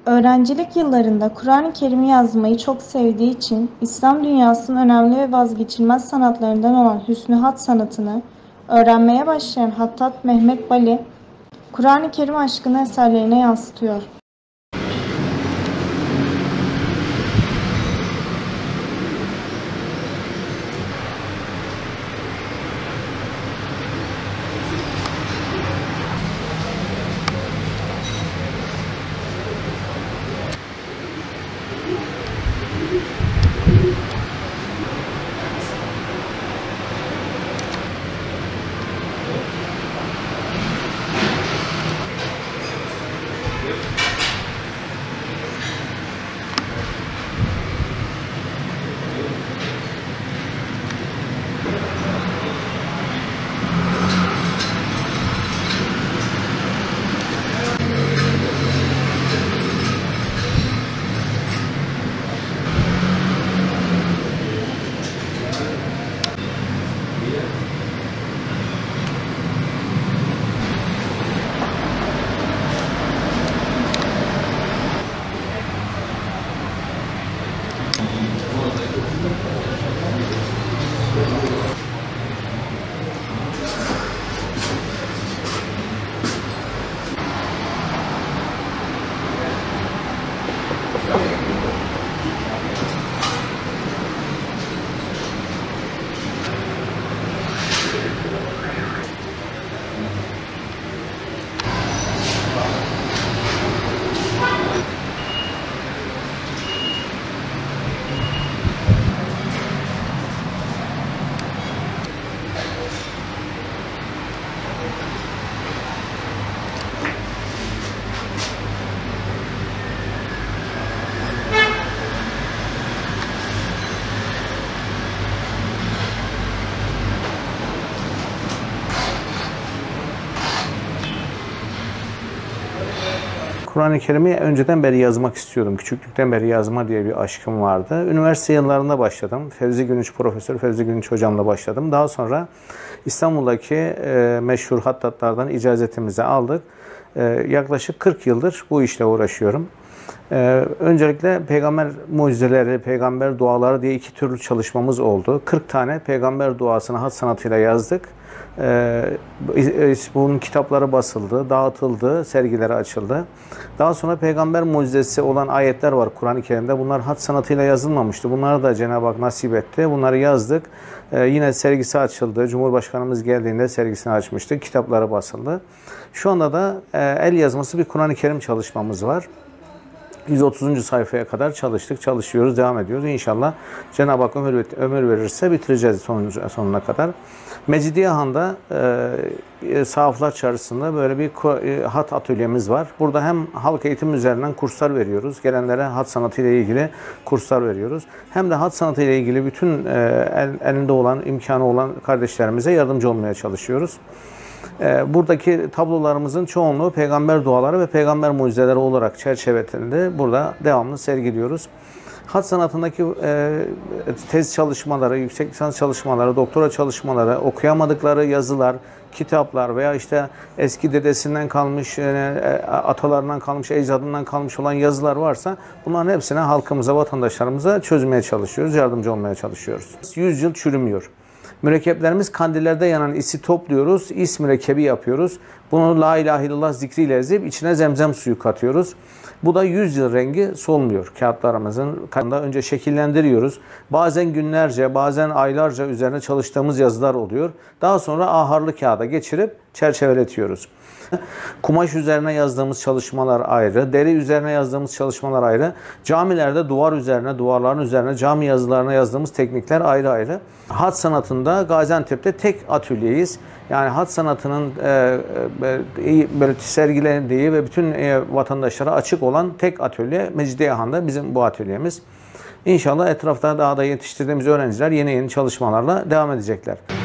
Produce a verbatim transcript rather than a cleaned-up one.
Öğrencilik yıllarında Kur'an-ı Kerim'i yazmayı çok sevdiği için İslam dünyasının önemli ve vazgeçilmez sanatlarından olan hüsnü hat sanatını öğrenmeye başlayan Hattat Mehmet Bali, Kur'an-ı Kerim aşkını eserlerine yansıtıyor. Kur'an-ı Kerim'i önceden beri yazmak istiyordum. Küçüklükten beri yazma diye bir aşkım vardı. Üniversite yıllarında başladım. Fevzi Günüç, Profesör Fevzi Günüç hocamla başladım. Daha sonra İstanbul'daki e, meşhur hattatlardan icazetimizi aldık. E, yaklaşık kırk yıldır bu işle uğraşıyorum. E, öncelikle peygamber mucizeleri, peygamber duaları diye iki türlü çalışmamız oldu. kırk tane peygamber duasını hat sanatıyla yazdık. Ee, bunun kitapları basıldı, dağıtıldı, sergileri açıldı. Daha sonra peygamber mucizesi olan ayetler var Kur'an-ı Kerim'de. Bunlar hat sanatıyla yazılmamıştı. Bunları da Cenab-ı Hak nasip etti. Bunları yazdık. Ee, yine sergisi açıldı. Cumhurbaşkanımız geldiğinde sergisini açmıştık. Kitapları basıldı. Şu anda da e, el yazması bir Kur'an-ı Kerim çalışmamız var. yüz otuzuncu sayfaya kadar çalıştık, çalışıyoruz, devam ediyoruz. İnşallah Cenab-ı Hak ömür, ömür verirse bitireceğiz sonuna, sonuna kadar. Mecidiyehan'da e, Sahaflar Çarşısı'nda böyle bir e, hat atölyemiz var. Burada hem halk eğitim üzerinden kurslar veriyoruz. Gelenlere hat sanatı ile ilgili kurslar veriyoruz. Hem de hat sanatı ile ilgili bütün e, el, elinde olan, imkanı olan kardeşlerimize yardımcı olmaya çalışıyoruz. Buradaki tablolarımızın çoğunluğu peygamber duaları ve peygamber mucizeleri olarak çerçevelendiğinde burada devamlı sergiliyoruz. Hat sanatındaki tez çalışmaları, yüksek lisans çalışmaları, doktora çalışmaları, okuyamadıkları yazılar, kitaplar veya işte eski dedesinden kalmış, atalarından kalmış, ecdadından kalmış olan yazılar varsa bunların hepsine halkımıza, vatandaşlarımıza çözmeye çalışıyoruz, yardımcı olmaya çalışıyoruz. yüz yıl çürümüyor. Mürekkeplerimiz kandillerde yanan isi topluyoruz, is mürekkebi yapıyoruz. Bunu la ilahe illallah zikriyle ezip içine zemzem suyu katıyoruz. Bu da yüz yıl rengi solmuyor kağıtlarımızın. Önce şekillendiriyoruz. Bazen günlerce, bazen aylarca üzerine çalıştığımız yazılar oluyor. Daha sonra aharlı kağıda geçirip çerçeveletiyoruz. Kumaş üzerine yazdığımız çalışmalar ayrı, deri üzerine yazdığımız çalışmalar ayrı, camilerde duvar üzerine, duvarların üzerine, cami yazılarına yazdığımız teknikler ayrı ayrı. Hat sanatında Gaziantep'te tek atölyeyiz. Yani hat sanatının e, e, böyle sergilendiği ve bütün e, vatandaşlara açık olan tek atölye Mecidiyehan'da bizim bu atölyemiz. İnşallah etrafta daha da yetiştirdiğimiz öğrenciler yeni yeni çalışmalarla devam edecekler.